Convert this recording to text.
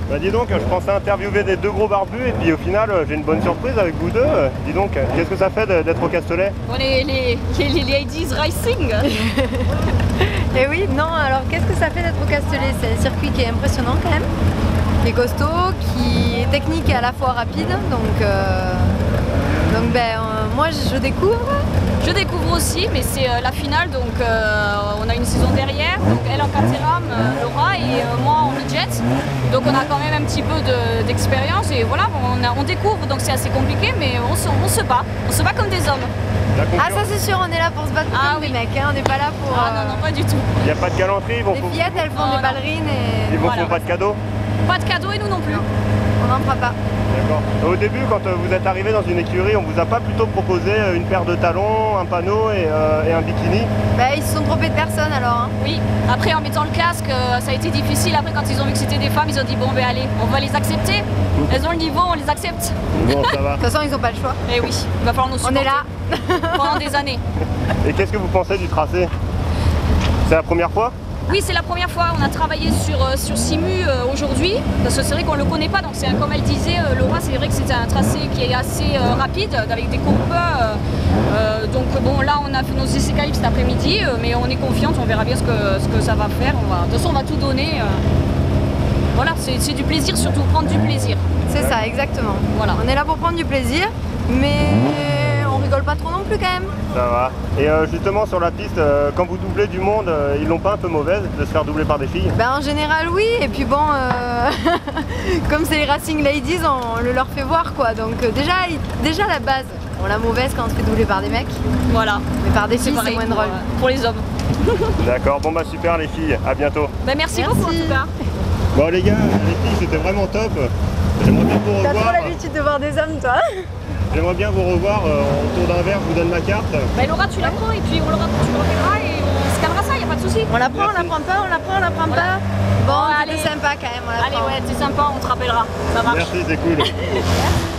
Bah dis donc, je pensais interviewer des deux gros barbus et puis au final j'ai une bonne surprise avec vous deux. Dis donc, qu'est-ce que ça fait d'être au Castellet? On est les Ladies Racing. Et oui, non, alors qu'est-ce que ça fait d'être au Castellet? C'est un circuit qui est impressionnant quand même, qui est costaud, qui est technique et à la fois rapide, donc moi je découvre. Je découvre aussi, mais c'est la finale, donc on a une saison derrière, donc elle en Caterham, Laura et moi en midget, donc on a quand même un petit peu d'expérience et voilà, on découvre, donc c'est assez compliqué, mais on se bat comme des hommes. Ah ça c'est sûr, on est là pour se battre comme des mecs, hein, on n'est pas là pour... Ah non, pas du tout. Il n'y a pas de galanterie, Les fillettes elles font des ballerines et... Ils vous font pas de cadeaux? Pas de cadeaux et nous non plus. Non. On n'en fera pas. D'accord. Au début, quand vous êtes arrivé dans une écurie, on vous a pas plutôt proposé une paire de talons, un panneau et un bikini? Bah ils se sont trompés de personne alors. Hein. Oui, après en mettant le casque, ça a été difficile. Après quand ils ont vu que c'était des femmes, ils ont dit bon ben allez, on va les accepter. Elles ont le niveau, on les accepte. Bon, ça va. De toute façon ils n'ont pas le choix. Et oui, il va falloir nous supporter. On est là. Pendant des années. Et qu'est-ce que vous pensez du tracé? C'est la première fois? Oui, c'est la première fois. On a travaillé sur Simu aujourd'hui, parce que c'est vrai qu'on ne le connaît pas. Donc, comme elle disait, Laura, c'est vrai que c'est un tracé qui est assez rapide, avec des courbes. Donc, bon, là, on a fait nos essais qualifs cet après-midi, mais on est confiante, on verra bien ce que ça va faire. De toute façon, on va tout donner. Voilà, c'est du plaisir, surtout prendre du plaisir. C'est ça, exactement. Voilà. On est là pour prendre du plaisir, mais on rigole pas trop non plus quand même. Ça va. Et justement sur la piste, quand vous doublez du monde, ils l'ont pas un peu mauvaise de se faire doubler par des filles? Ben en général oui, et puis bon, comme c'est les Racing Ladies, on le leur fait voir quoi. Donc déjà à la base, on l'a mauvaise quand on se fait doubler par des mecs. Voilà. Mais par des filles c'est moins drôle. Pour les hommes. D'accord, bon bah super les filles, à bientôt. Ben, merci beaucoup en tout cas. Bon les gars, les filles c'était vraiment top. J'aimerais bien vous revoir. T'as trop l'habitude de voir des hommes toi? J'aimerais bien vous revoir autour d'un verre, je vous donne ma carte. Ben, Laura tu la prends et puis tu l'enverras et on scannera ça, il n'y a pas de souci. On la prend, on la prend pas, on la prend, on la prend pas. Bon, allez, c'était sympa quand même, on la prend. Allez ouais, c'est sympa, on te rappellera. Ça marche. Merci, c'est cool. Merci.